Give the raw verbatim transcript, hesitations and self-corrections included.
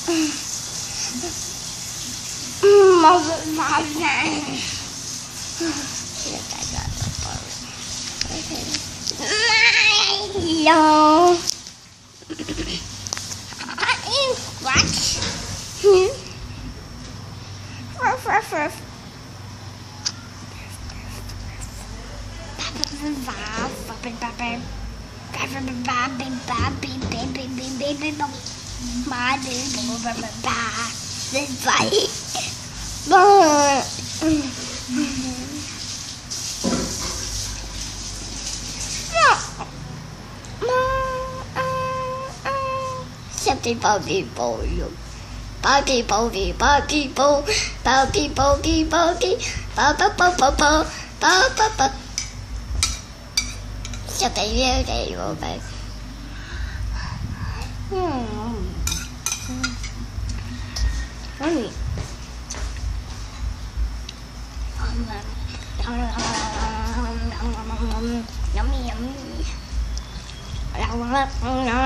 Hello. What? Ruff, ruff, ruff. Something Bobby Boy. Bobby Bobby Bobby Bo Bobby Bobby Bobby Bobby Bobby Bobby Bobby Something new day will be. Hmm. Yummy. Yummy, yummy.